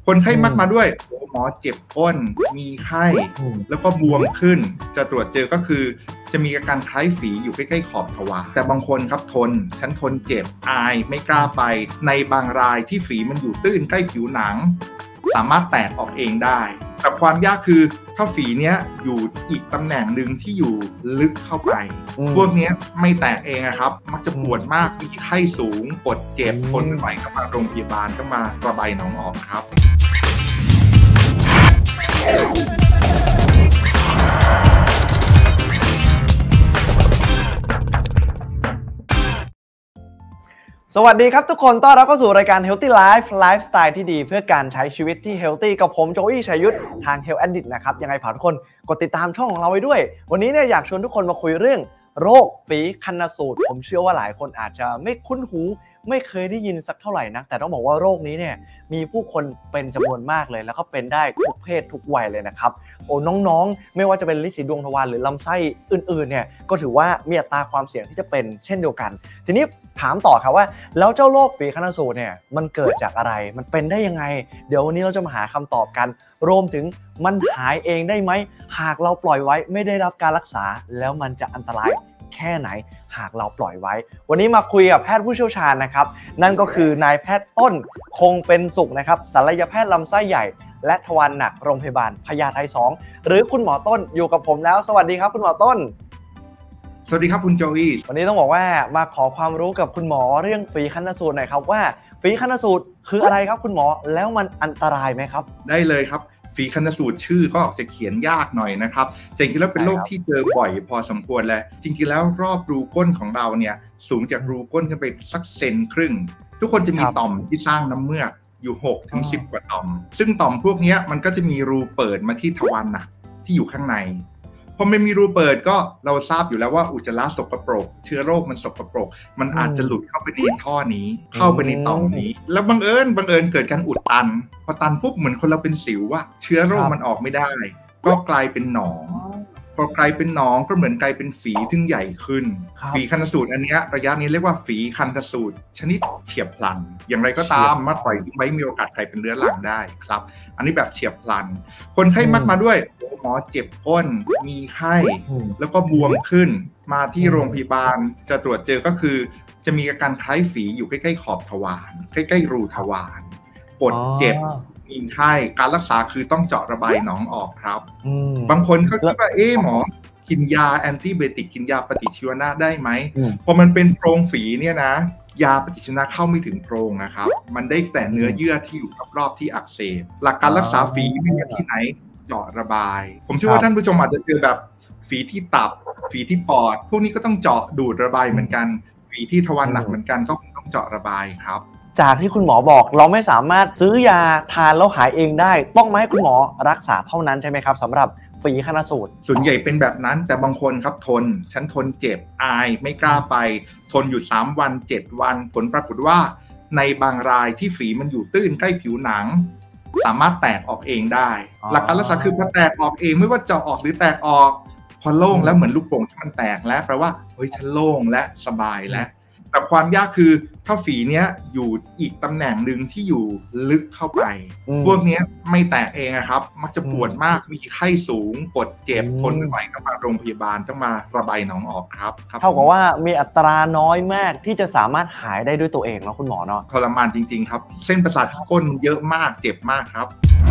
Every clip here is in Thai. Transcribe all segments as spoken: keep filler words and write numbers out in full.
คนไข้มักมาด้วยหมอเจ็บก้นมีไข้แล้วก็บวมขึ้นจะตรวจเจอก็คือจะมีอาการคล้ายฝีอยู่ใกล้ๆขอบทวารแต่บางคนครับทนฉันทนเจ็บอายไม่กล้าไปในบางรายที่ฝีมันอยู่ตื้นใกล้ผิวหนังสามารถแตกออกเองได้แต่ความยากคือถ้าฝีเนี้ยอยู่อีกตำแหน่งหนึ่งที่อยู่ลึกเข้าไปพวกนี้ไม่แตกเองครับมักจะปวดมากมีไข้สูงปวดเจ็บทนไม่ไหวก็มาโรงพยาบาลก็มาระบายหนองออกครับสวัสดีครับทุกคนต้อนรับเข้าสู่รายการ Healthy Life ไลฟ์สไตล์ที่ดีเพื่อการใช้ชีวิตที่ Healthy กับผมโจอี้ชัยยุทธทาง Health Addict นะครับยังไงฝากทุกคนกดติดตามช่องของเราไว้ด้วยวันนี้เนี่ยอยากชวนทุกคนมาคุยเรื่องโรคฝีคันสูตรผมเชื่อว่าหลายคนอาจจะไม่คุ้นหูไม่เคยได้ยินสักเท่าไหร่นักแต่ต้องบอกว่าโรคนี้เนี่ยมีผู้คนเป็นจำนวนมากเลยแล้วก็เป็นได้ทุกเพศทุกวัยเลยนะครับโอ้น้องๆไม่ว่าจะเป็นลิ้นสีดวงทวารหรือลำไส้อื่นๆเนี่ยก็ถือว่ามีอัตราความเสี่ยงที่จะเป็นเช่นเดียวกันทีนี้ถามต่อครับว่าแล้วเจ้าโรคฝีคันสูตรเนี่ยมันเกิดจากอะไรมันเป็นได้ยังไงเดี๋ยววันนี้เราจะมาหาคำตอบกันรวมถึงมันหายเองได้ไหมหากเราปล่อยไว้ไม่ได้รับการรักษาแล้วมันจะอันตรายแค่ไหนหากเราปล่อยไว้วันนี้มาคุยกับแพทย์ผู้เชี่ยวชาญนะครับนั่นก็คือนายแพทย์ต้นคงเป็นสุขนะครับศัลยแพทย์ลำไส้ใหญ่และทวารหนักโรงพยาบาลพญาไทสองหรือคุณหมอต้นอยู่กับผมแล้วสวัสดีครับคุณหมอต้นสวัสดีครับคุณโจอี้วันนี้ต้องบอกว่ามาขอความรู้กับคุณหมอเรื่องฝีคันสูตรหน่อยครับว่าฝีคันสูตรคืออะไรครับคุณหมอแล้วมันอันตรายไหมครับได้เลยครับฝีคันสูตรชื่อก็ออกจะเขียนยากหน่อยนะครับจริงๆแล้วเป็นโรคที่เจอบ่อยพอสมควรแล้วจริงๆแล้วรอบรูก้นของเราเนี่ยสูงจากรูก้นขึ้นไปสักเซนครึ่งทุกคนจะมีต่อมที่สร้างน้ำเมือกอยู่ หกถึงสิบ กว่าต่อมซึ่งต่อมพวกนี้มันก็จะมีรูเปิดมาที่ทวารหนักที่อยู่ข้างในพอมันมีรูเปิดก็เราทราบอยู่แล้วว่าอุจจาระสกปรกเชื้อโรคมันสกปรกมันอาจจะหลุดเข้าไปในท่อนี้เข้าไปในต่อมนี้แล้วบังเอิญบังเอิญเกิดการอุดตันพอตันปุ๊บเหมือนคนเราเป็นสิวว่าเชื้อโรคมันออกไม่ได้ก็กลายเป็นหนองพอกลายเป็นหนองก็เหมือนกลายเป็นฝีที่ใหญ่ขึ้นฝีคันสูตรอันนี้ระยะนี้เรียกว่าฝีคันสูตรชนิดเฉียบพลันอย่างไรก็ตามมาปล่อยทิ้งไว้มีโอกาสกลายเป็นเรื้อรังได้ครับอันนี้แบบเฉียบพลันคนไข้มักมาด้วยหมอเจ็บก้นมีไข้แล้วก็บวมขึ้นมาที่โรงพยาบาลจะตรวจเจอก็คือจะมีอาการคล้ายฝีอยู่ใกล้ๆขอบทวารใกล้ๆรูทวารปวดเจ็บมีไข้การรักษาคือต้องเจาะระบายหนองออกครับบางคนก็คิดว่าเอ๊ะหมอกินยาแอนติไบโอติกกินยาปฏิชีวนะได้ไหมพอมันเป็นโพรงฝีเนี่ยนะยาปฏิชีวนะเข้าไม่ถึงโพรงนะครับมันได้แต่เนื้อเยื่อที่อยู่รอบๆที่อักเสบหลักการรักษาฝีไม่มีที่ไหนเจาะระบายผมเชื่อว่าท่านผู้ชมอาจจะเจอแบบฝีที่ตับฝีที่ปอดพวกนี้ก็ต้องเจาะดูดระบายเหมือนกันฝีที่ทวารหนักเหมือนกันก็ต้องเจาะระบายครับจากที่คุณหมอบอกเราไม่สามารถซื้อยาทานแล้วหายเองได้ต้องมาให้คุณหมอรักษาเท่านั้นใช่ไหมครับสำหรับฝีคันสูตรส่วนใหญ่เป็นแบบนั้นแต่บางคนครับทนฉันทนเจ็บอายไม่กล้าไปทนอยู่สามวันเจ็ดวันผลปรากฏว่าในบางรายที่ฝีมันอยู่ตื้นใกล้ผิวหนังสามารถแตกออกเองได้หลักการรักษาคือพอแตกออกเองไม่ว่าเจาะออกหรือแตกออกพอโล่งแล้วเหมือนลูกโป่งที่มันแตกแล้วแปลว่าเฮ้ยฉันโล่งและสบายแล้วแต่ความยากคือถ้าฝีเนี้ยอยู่อีกตำแหน่งหนึ่งที่อยู่ลึกเข้าไปพวกนี้ไม่แตกเองครับมักจะปวดมากมีไข้สูงปวดเจ็บทนไม่ไหวก็มาโรงพยาบาลต้องมาระบายหนองออกครับเท่ากับว่ามีอัตราน้อยมากที่จะสามารถหายได้ด้วยตัวเองเนาะคุณหมอเนาะทรมานจริงๆครับเส้นประสาทที่ก้นเยอะมากเจ็บมากครับ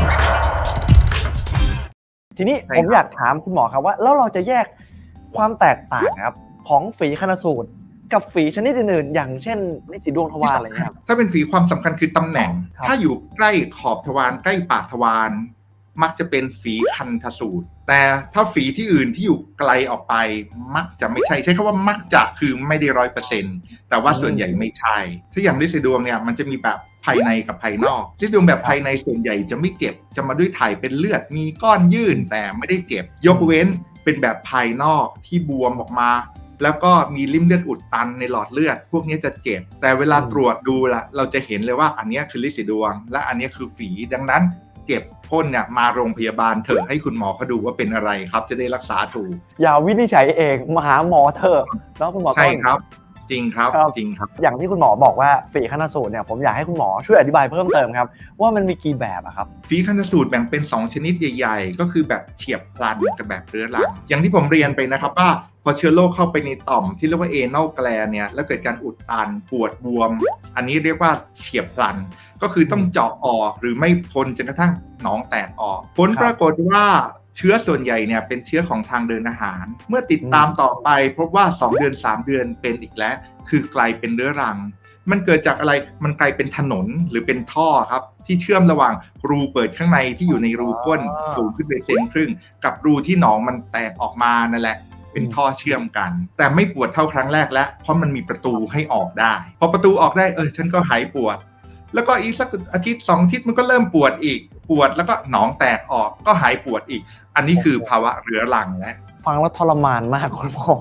ทีนี้ผมอยากถามคุณหมอครับว่าแล้วเราจะแยกความแตกต่างครับของฝีคันสูตรกับฝีชนิดอื่นๆอย่างเช่นลิ้นสีดวงทวารอะไรเงี้ยถ้าเป็นฝีความสำคัญคือตำแหน่งถ้าอยู่ใกล้ขอบทวารใกล้ปากทวารมักจะเป็นฝีคันสูตรแต่ถ้าฝีที่อื่นที่อยู่ไกลออกไปมักจะไม่ใช่ใช้คำว่ามักจะคือไม่ได้ร้อยเปอร์เซ็นต์แต่ว่าส่วนใหญ่ไม่ใช่ถ้าอย่างลิ้นสีดวงเนี่ยมันจะมีแบบภายในกับภายนอกลิ้นสีดวงแบบภายในส่วนใหญ่จะไม่เจ็บจะมาด้วยถ่ายเป็นเลือดมีก้อนยื่นแต่ไม่ได้เจ็บยกเว้นเป็นแบบภายนอกที่บวมออกมาแล้วก็มีริ่มเลือดอุดตันในหลอดเลือดพวกนี้จะเจ็บแต่เวลาตรวจดูละเราจะเห็นเลยว่าอันนี้คือลิ้นสีดวงและอันนี้คือฝีดังนั้นเจ็บพ่นเนี่ยมาโรงพยาบาลเถอะให้คุณหมอเขาดูว่าเป็นอะไรครับจะได้รักษาถูกอย่าวินิจฉัยเองมาหาหมอเถอะเนาะคุณหมอใช่ครับจริงครับจริงครับอย่างที่คุณหมอบอกว่าฝีชันสูตรเนี่ยผมอยากให้คุณหมอช่วยอธิบายเพิ่มเติมครับว่ามันมีกี่แบบอะครับฝีชันสูตรแบ่งเป็นสองชนิดใหญ่ๆก็คือแบบเฉียบพลันกับแบบเรื้อรังอย่างที่ผมเรียนไปนะครับว่าพอเชื้อโรคเข้าไปในต่อมที่เรียกว่าเอนอลแกลนเนี่ยแล้วเกิดการอุดตันปวดบวมอันนี้เรียกว่าเฉียบพลันก็คือต้องเจาะออกหรือไม่ทนจนกระทั่งหนองแตกออกผลปรากฏว่าเชื้อส่วนใหญ่เนี่ยเป็นเชื้อของทางเดินอาหารเมื่อติดตามต่อไปพบว่าสองเดือนสามเดือนเป็นอีกแล้วคือกลายเป็นเรื้อรังมันเกิดจากอะไรมันกลายเป็นถนนหรือเป็นท่อครับที่เชื่อมระหว่างรูเปิดข้างในที่อยู่ในรูก้นสูงขึ้นไปเซนครึ่งกับรูที่หนองมันแตกออกมานั่นแหละเป็นท่อเชื่อมกันแต่ไม่ปวดเท่าครั้งแรกแล้วเพราะมันมีประตูให้ออกได้พอประตูออกได้เออฉันก็หายปวดแล้วก็อีกสักอาทิตย์สองอาทิตย์มันก็เริ่มปวดอีกปวดแล้วก็หนองแตกออกก็หายปวดอีกอันนี้คือภาวะเรื้อรังแล้วฟังแล้วทรมานมากคุณหมอ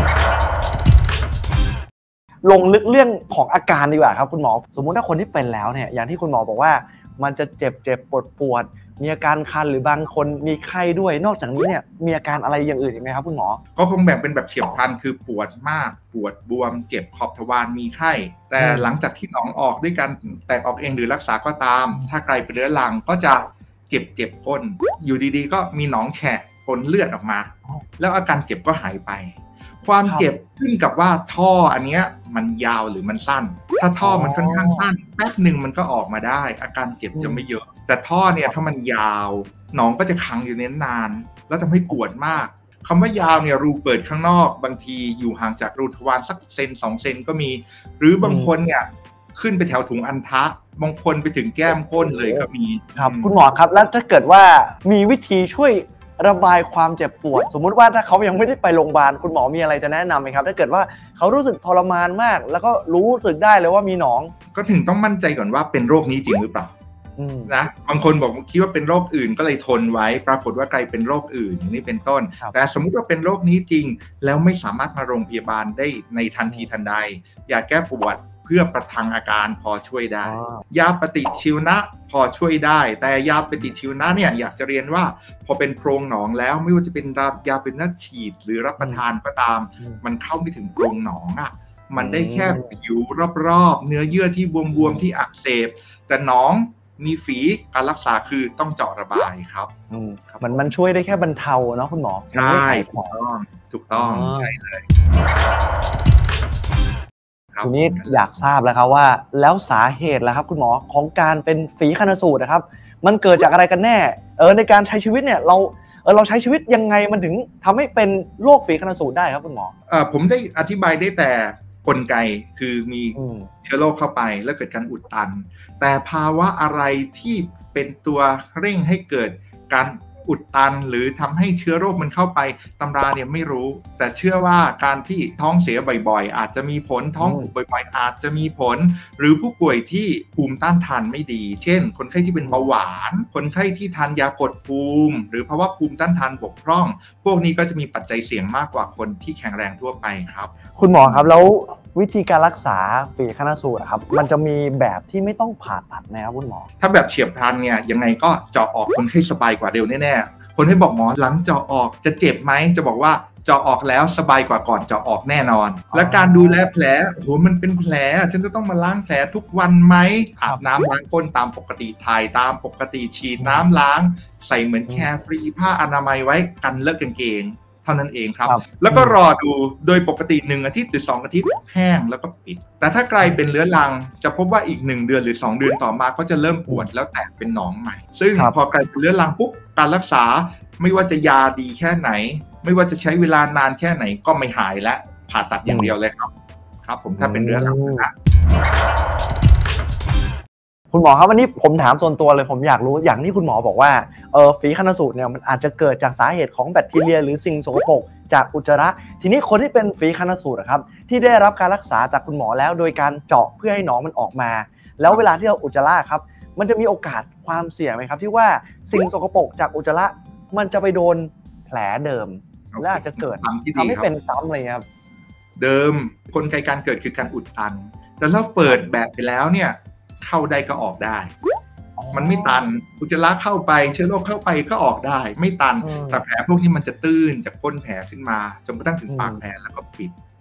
ลงลึกเรื่องของอาการดีกว่าครับคุณหมอสมมุติถ้าคนที่เป็นแล้วเนี่ยอย่างที่คุณหมอบอกว่ามันจะเจ็บเจ็บปวดปวดมีอาการคันหรือบางคนมีไข้ด้วยนอกจากนี้เนี่ยมีอาการอะไรอย่างอื่นอีกไหมครับคุณหมอก็คงแบ่งเป็นแบบเฉียบพลันคือปวดมากปวดบวมเจ็บขอบทวารมีไข้แต่หลังจากที่หนองออกด้วยการแตกออกเองหรือรักษาก็ตามถ้าไกลเป็นเรื้อรังก็จะเจ็บเจ็บก้นอยู่ดีๆก็มีหนองแฉะปนเลือดออกมาแล้วอาการเจ็บก็หายไปความเจ็บขึ้นกับว่าท่ออันเนี้ยมันยาวหรือมันสั้นถ้าท่อมันค่อนข้างสั้นแป๊บหนึ่งมันก็ออกมาได้อาการเจ็บจะไม่เยอะแต่ท่อเนี่ยถ้ามันยาวหนองก็จะขังอยู่ในนานแล้วทำให้ปวดมากคำว่ายาวเนี่ยรูเปิดข้างนอกบางทีอยู่ห่างจากรูทวารสักเซนสองเซนก็มีหรือบางคนเนี่ยขึ้นไปแถวถุงอัณฑะบางคนไปถึงแก้มก้นเลยก็มีครับคุณหมอครับแล้วถ้าเกิดว่ามีวิธีช่วยระบายความเจ็บปวดสมมุติว่าถ้าเขายังไม่ได้ไปโรงพยาบาลคุณหมอมีอะไรจะแนะนำไหมครับถ้าเกิดว่าเขารู้สึกทรมานมากแล้วก็รู้สึกได้เลยว่ามีหนองก็ถึงต้องมั่นใจก่อนว่าเป็นโรคนี้จริงหรือเปล่านะบางคนบอกคิดว่าเป็นโรคอื่นก็เลยทนไว้ปรากฏว่ากลายเป็นโรคอื่นอย่างนี้เป็นต้นแต่สมมุติว่าเป็นโรคนี้จริงแล้วไม่สามารถมาโรงพยาบาลได้ในทันทีทันใดยาแก้ปวดเพื่อประทังอาการพอช่วยได้ยาปฏิชีวนะพอช่วยได้แต่ยาปฏิชีวนะเนี่ยอยากจะเรียนว่าพอเป็นโพรงหนองแล้วไม่ว่าจะเป็นยาเป็นน้ำฉีดหรือรับประทานก็ตามมันเข้าไม่ถึงโพรงหนองอ่ะมันได้แค่ผิวรอบๆเนื้อเยื่อที่บวมๆที่อักเสบแต่หนองมีฝีการรักษาคือต้องเจาะระบายครับมันมันช่วยได้แค่บรรเทาเนาะคุณหมอใช่ถูกต้องถูกต้องใช่เลยทีนี้อยากทราบแล้วครับว่าแล้วสาเหตุล่ะครับคุณหมอของการเป็นฝีชันสูตรนะครับมันเกิดจากอะไรกันแน่เออในการใช้ชีวิตเนี่ยเราเออเราใช้ชีวิตยังไงมันถึงทำให้เป็นโรคฝีชันสูตรได้ครับคุณหมอเออผมได้อธิบายได้แต่กลไกคือมีเชื้อโรคเข้าไปแล้วเกิดการอุดตันแต่ภาวะอะไรที่เป็นตัวเร่งให้เกิดการอุดตันหรือทำให้เชื้อโรคมันเข้าไปตำราเนี่ยไม่รู้แต่เชื่อว่าการที่ท้องเสียบ่อยๆอาจจะมีผลท้องผูกบ่อยๆอาจจะมีผลหรือผู้ป่วยที่ภูมิต้านทานไม่ดีเช่นคนไข้ที่เป็นเบาหวานคนไข้ที่ทานยากดภูมิหรือภาวะภูมิต้านทานบกพร่องพวกนี้ก็จะมีปัจจัยเสี่ยงมากกว่าคนที่แข็งแรงทั่วไปครับคุณหมอครับแล้ววิธีการรักษาฝีชันสูตรครับมันจะมีแบบที่ไม่ต้องผ่าตัดไหมครับคุณหมอถ้าแบบเฉียบพลันเนี่ยยังไงก็เจาะออกคนไข้สบายกว่าเร็วแน่ๆคนให้บอกหมอหลังเจาะออกจะเจ็บไหมจะบอกว่าเจาะออกแล้วสบายกว่าก่อนเจาะออกแน่นอนและการดูแลแผลโอ้โหมันเป็นแผลฉันจะต้องมาล้างแผลทุกวันไหมอาบน้ำล้างก้นตามปกติถ่ายตามปกติฉีดน้ำล้างใส่เหมือนแคร์ฟรีผ้าอนามัยไว้กันเลอะกางเกงเท่านั้นเองครับแล้วก็รอดูโดยปกติหนึ่งอาทิตย์หรือสองอาทิตย์แห้งแล้วก็ปิดแต่ถ้ากลายเป็นเรื้อรังจะพบว่าอีกหนึ่งเดือนหรือสองเดือนต่อมาก็จะเริ่มปวดแล้วแตกเป็นหนองใหม่ซึ่งพอกลายเป็นเรื้อรังปุ๊บการรักษาไม่ว่าจะยาดีแค่ไหนไม่ว่าจะใช้เวลานานแค่ไหนก็ไม่หายและผ่าตัดอย่างเดียวเลยครับครับผมถ้าเป็นเรื้อรังนะคุณหมอครับวันนี้ผมถามส่วนตัวเลยผมอยากรู้อย่างที่คุณหมอบอกว่าเออฝีชันสูตรเนี่ยมันอาจจะเกิดจากสาเหตุของแบคทีเรียหรือสิ่งสกปรกจากอุจจาระทีนี้คนที่เป็นฝีชันสูตรครับที่ได้รับการรักษาจากคุณหมอแล้วโดยการเจาะเพื่อให้หนองมันออกมาแล้วเวลาที่เราอุจจาระครับมันจะมีโอกาสความเสี่ยงไหมครับที่ว่าสิ่งสกปรกจากอุจจาระมันจะไปโดนแผลเดิมและอาจจะเกิดทำให้เป็นซ้ำเลยครับเดิมกลไกการเกิดคือการอุดตันแต่ถ้าเปิดแบบไปแล้วเนี่ยเข้าได้ก็ออกได้มันไม่ตันอุจจาระเข้าไปเชื้อโรคเข้าไปก็ออกได้ไม่ตันแต่แผลพวกนี้มันจะตื้นจากก้นแผลขึ้นมาจนกระทั่งถึงปากแผลแล้วก็ปิด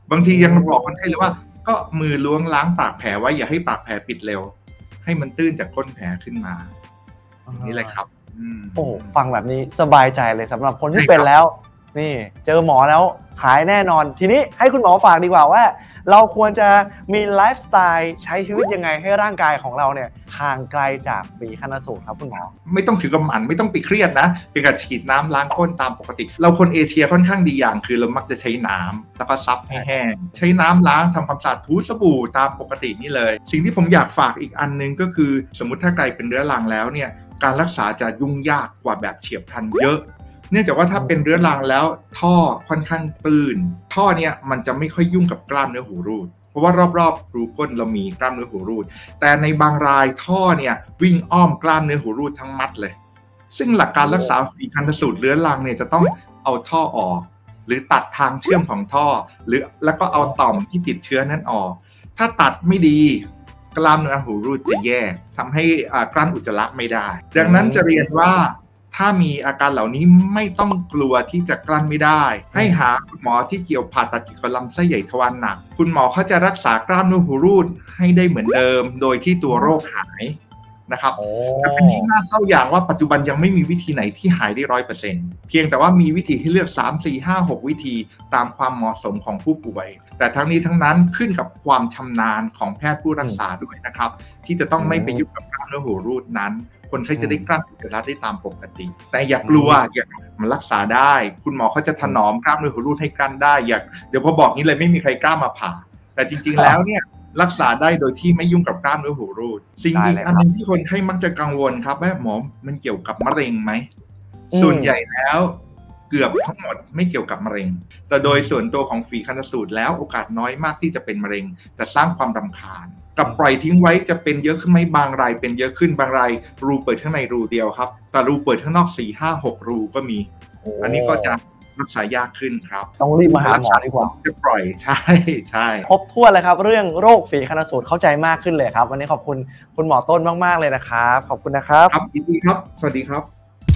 บางทียังบอกคนไข้เลยว่าก็มือล้วงล้างปากแผลไว้อย่าให้ปากแผลปิดเร็วให้มันตื้นจากก้นแผลขึ้นมานี่เลยครับโอ้ฟังแบบนี้สบายใจเลยสำหรับคนที่เป็นแล้วนี่เจอหมอแล้วหายแน่นอนทีนี้ให้คุณหมอฝากดีกว่าว่าเราควรจะมีไลฟ์สไตล์ใช้ชีวิตยังไงให้ร่างกายของเราเนี่ยห่างไกลจากฝีคณสูตรครับคุณหมอไม่ต้องถือกำหมันไม่ต้องไปเครียดนะเพียงแต่ฉีดน้ำล้างก้นตามปกติเราคนเอเชียค่อนข้างดีอย่างคือเรามักจะใช้น้ำแล้วก็ซับให้แห้งใช้น้ำล้างทำความสะอาดถูสบู่ตามปกตินี่เลยสิ่งที่ผมอยากฝากอีกอันนึงก็คือสมมุติถ้าใครเป็นเรื้อรังแล้วเนี่ยการรักษาจะยุ่งยากกว่าแบบเฉียบพลันเยอะเนื่องจากว่าถ้าเป็นเรื้อรังแล้วท่อค่อนข้างตื้นท่อเนี่ยมันจะไม่ค่อยยุ่งกับกล้ามเนื้อหูรูดเพราะว่ารอบๆรูก้นเรามีกล้ามเนื้อหูรูดแต่ในบางรายท่อเนี่ยวิ่งอ้อมกล้ามเนื้อหูรูดทั้งมัดเลยซึ่งหลักการรักษาฝีคณสูตรเรื้อรังเนี่ยจะต้องเอาท่อออกหรือตัดทางเชื่อมของท่อหรือแล้วก็เอาต่อมที่ติดเชื้อนั้นออกถ้าตัดไม่ดีกล้ามเนื้อหูรูดจะแย่ทำให้กลั้นอุจจาระไม่ได้ดังนั้นจะเรียนว่าถ้ามีอาการเหล่านี้ไม่ต้องกลัวที่จะกลั้นไม่ได้ให้หาคุณหมอที่เกี่ยวผ่าตัดเกี่ยวกับลำไส้ใหญ่ทวารหนักคุณหมอเขาจะรักษากล้ามเนื้อหูรูดให้ได้เหมือนเดิมโดยที่ตัวโรคหายนะครับแต่เป็นที่น่าเศร้าอย่างว่าปัจจุบันยังไม่มีวิธีไหนที่หายได้ร้อยเปอร์เซ็นต์เพียงแต่ว่ามีวิธีให้เลือกสาม สี่ ห้า หกวิธีตามความเหมาะสมของผู้ป่วยแต่ทั้งนี้ทั้งนั้นขึ้นกับความชำนาญของแพทย์ผู้รักษาด้วยนะครับที่จะต้องไม่ไปยุ่งกับกล้ามเนื้อหูรูดนั้นคนไข้จะได้กล้ามอุจจาระได้ตามปกติแต่อย่ากลัวอย่ามันรักษาได้คุณหมอเขาจะถนอมกล้ามเนื้อหูรูดให้กลั้นได้อย่าเดี๋ยวพอบอกนี้เลยไม่มีใครกล้ามาผ่าแต่จริงๆแล้วเนี่ยรักษาได้โดยที่ไม่ยุ่งกับกล้ามเนื้อหูรูดสิ่งอีกอันนึงที่คนไข้มักจะกังวลครับว่าหมอมันเกี่ยวกับมะเร็งไหมส่วนใหญ่แล้วเกือบทั้งหมดไม่เกี่ยวกับมะเร็งแต่โดยส่วนตัวของฝีคณสูตรแล้วโอกาสน้อยมากที่จะเป็นมะเร็งแต่สร้างความรำคาญกับปล่อยทิ้งไว้จะเป็นเยอะขึ้นไหมบางรายเป็นเยอะขึ้นบางรายรูเปิดข้างในรูเดียวครับแต่รูเปิดข้างนอก สี่ ห้า หก รูก็มีอันนี้ก็จะรักษายากขึ้นครับต้องรีบมาหาหมอดีกว่าจะปล่อยใช่ใช่ครบถ้วนเลยครับเรื่องโรคฝีคณสูตรเข้าใจมากขึ้นเลยครับวันนี้ขอบคุณคุณหมอต้นมากๆเลยนะครับขอบคุณนะครับครับยินดีครับสวัสดีครับ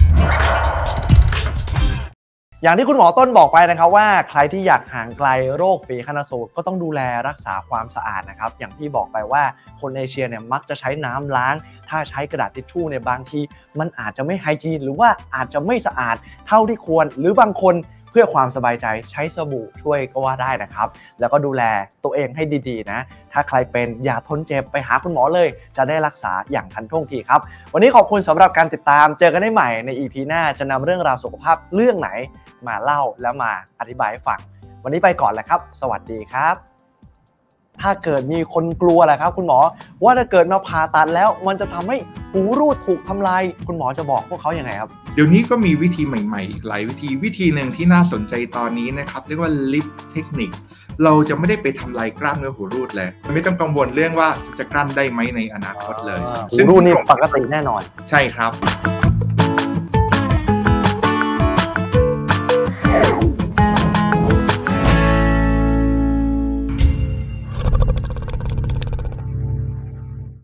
อย่างที่คุณหมอต้นบอกไปนะครับว่าใครที่อยากห่างไกลโรคฝีคณสูตรก็ต้องดูแลรักษาความสะอาดนะครับอย่างที่บอกไปว่าคนเอเชียเนี่ยมักจะใช้น้ำล้างถ้าใช้กระดาษทิชชู่เนี่ยบางทีมันอาจจะไม่ไฮจีนหรือว่าอาจจะไม่สะอาดเท่าที่ควรหรือบางคนเพื่อความสบายใจใช้สบู่ช่วยก็ว่าได้นะครับแล้วก็ดูแลตัวเองให้ดีๆนะถ้าใครเป็นอย่าทนเจ็บไปหาคุณหมอเลยจะได้รักษาอย่างทันท่วงทีครับวันนี้ขอบคุณสำหรับการติดตามเจอกันได้ใหม่ใน อี พี หน้าจะนำเรื่องราวสุขภาพเรื่องไหนมาเล่าแล้วมาอธิบายให้ฟังวันนี้ไปก่อนแล้วครับสวัสดีครับถ้าเกิดมีคนกลัวแหละครับคุณหมอว่าถ้าเกิดมาผ่าตัดแล้วมันจะทำให้หูรูดถูกทำลายคุณหมอจะบอกพวกเขาอย่างไรครับเดี๋ยวนี้ก็มีวิธีใหม่ๆอีกหลายวิธีวิธีหนึ่งที่น่าสนใจตอนนี้นะครับเรียกว่าลิฟต์เทคนิคเราจะไม่ได้ไปทำลายกล้ามเนื้อหูรูดเลยไม่ต้องกังวลเรื่องว่าจะกลั้นได้ไหมในอนาคตเลยหูรูดนี่ปกติแน่นอนใช่ครับ